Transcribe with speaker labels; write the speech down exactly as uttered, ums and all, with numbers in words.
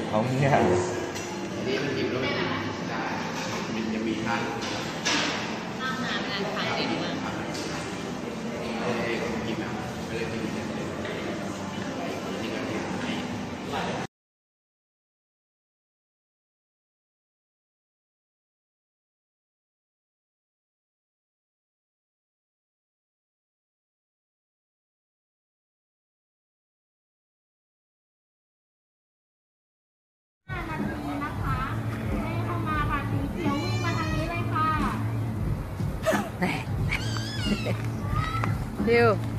Speaker 1: เขาเงี้ย
Speaker 2: นี่มันหยิบแล้วมันได้มันจะมีทาง
Speaker 3: ห้ามนานงานขายได้ดีมาก
Speaker 2: เอ้ยหยิบนะไม่เลยหยิบเนี่ยนี่ก็หยิบให้
Speaker 3: ดิว